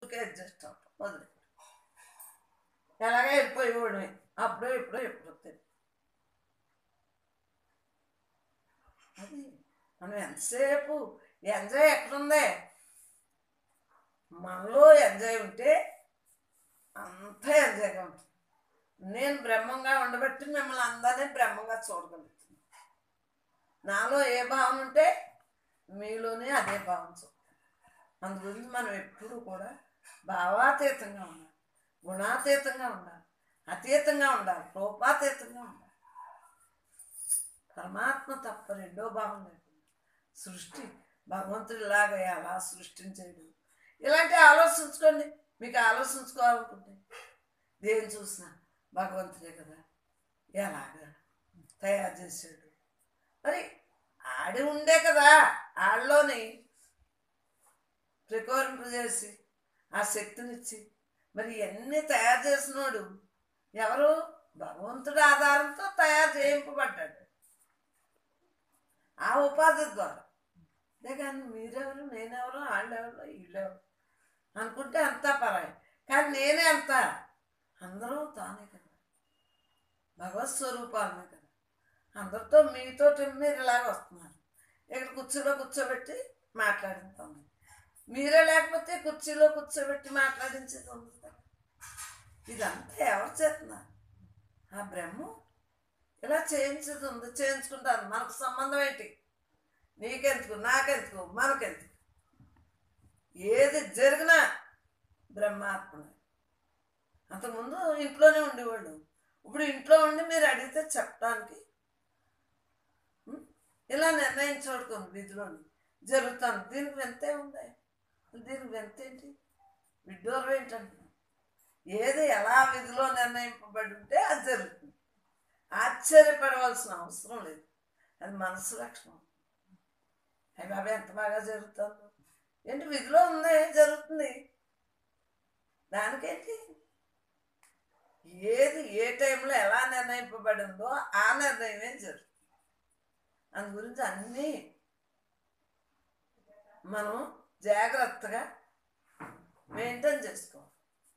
ఊరికే అడ్జస్ట్ అవటం వదిలే ఎలాగే వెళ్ళిపోయేవాడు అప్పుడు ఎప్పుడు తెలియదు. అది మనం ఎంతసేపు ఎంజాయ్ ఎక్కడుందే మనలో ఎంజాయ్ ఉంటే అంతా ఎంజాయ్గా ఉంటుంది. నేను బ్రహ్మంగా ఉండబట్టి మిమ్మల్ని అందరినీ బ్రహ్మంగా చూడగలుగుతున్నాను. నాలో ఏ భావన ఉంటే మీలోనే అదే భావన చూస్తాను. అందు గురించి మనం ఎప్పుడూ కూడా భావాతీతంగా ఉండాలి, గుణాతీతంగా ఉండాలి, అతీతంగా ఉండాలి, రూపాతీతంగా ఉండాలి. పరమాత్మ తప్ప రెండో భావం లేకుండా సృష్టి భగవంతుడిలాగా ఎలా సృష్టించాడు ఇలాంటి ఆలోచించుకోండి. మీకు ఆలోచించుకోవాలనుకుంటే దేని చూసినా భగవంతుడే కదా, ఎలాగా తయారు చేశాడు, మరి ఆడి ఉండే కదా ఆడిలోని ప్రకోరింపు చేసి ఆ శక్తినిచ్చి మరి ఇవన్నీ తయారు చేసినోడు ఎవరు? భగవంతుడి ఆధారంతో తయారు చేయింపబడ్డాడు ఆ ఉపాధి ద్వారా. అంతేగాని మీరెవరు, నేనెవరు, వాళ్ళెవరు, వీళ్ళెవరు అనుకుంటే అంతా పరాయి. కానీ నేనే అంత అందరూ తానే కదా, భగవత్ స్వరూపాలనే కదా. అందరితో మీతో మీరు ఇలాగ వస్తున్నారు, ఇక్కడ కుర్చీలో కూర్చోబెట్టి మాట్లాడుతాం. మీరే లేకపోతే కుర్చీలో కూర్చోబెట్టి మాట్లాడించేది ఉంది కదా. ఇదంతా ఎవరు చేస్తున్నారు? ఆ బ్రహ్మ ఇలా చేయించేది ఉంది, చేయించుకుంటాను. మనకు సంబంధం ఏంటి? నీకెందుకు, నాకెందుకు, మనకెందుకు? ఏది జరిగినా బ్రహ్మాత్మనే. అంతకుముందు ఇంట్లోనే ఉండేవాళ్ళు, ఇప్పుడు ఇంట్లో ఉండి మీరు అడిగితే చెప్పడానికి ఇలా నిర్ణయించుకోండి. విధిలోని జరుగుతాను. దీనికి వింతే ఉంది, దీనికి వింతేంటి, విడ్డూరం ఏంటంటే ఏది ఎలా విధిలో నిర్ణయింపబడి ఉంటే అది జరుగుతుంది. ఆశ్చర్యపడవలసిన అవసరం లేదు, అది మనసు లక్షణం. అవి బాబా ఎంత బాగా జరుగుతుందో ఏంటి, విధిలో ఉంది జరుగుతుంది, దానికేంటి? ఏది ఏ టైంలో ఎలా నిర్ణయింపబడిందో ఆ నిర్ణయమే జరుగుతుంది. అందు గురించి అన్నీ మనం జాగ్రత్తగా మెయింటైన్ చేసుకోవాలి.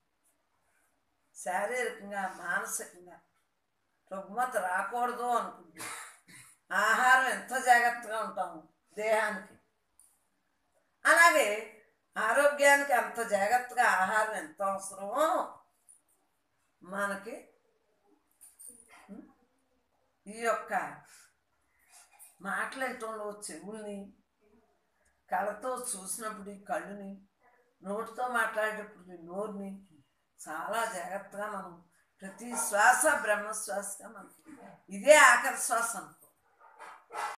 శారీరకంగా మానసికంగా రుగ్మత రాకూడదు అనుకుంటే ఆహారం ఎంత జాగ్రత్తగా ఉంటాము దేహానికి, అలాగే ఆరోగ్యానికి అంత జాగ్రత్తగా ఆహారం ఎంత అవసరమో మనకి ఈ యొక్క మాట్లాడటంలో చెవుల్ని, కళ్ళతో చూసినప్పుడు ఈ కళ్ళుని, నోటితో మాట్లాడేటప్పుడు ఈ నోరుని చాలా జాగ్రత్తగా మనం ప్రతి శ్వాస బ్రహ్మశ్వాసగా మనకి ఇదే ఆఖరి శ్వాస అనుకో.